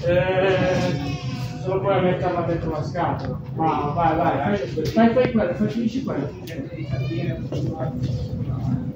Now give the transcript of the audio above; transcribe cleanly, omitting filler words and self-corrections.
Solo puoi metterla dentro la scatola. Vai, vai, fai quello, finisci quello.